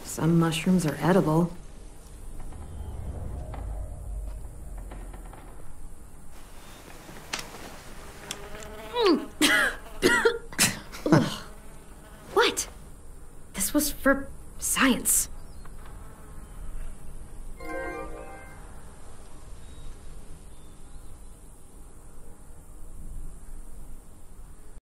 Some mushrooms are edible. Ugh. What? This was for science.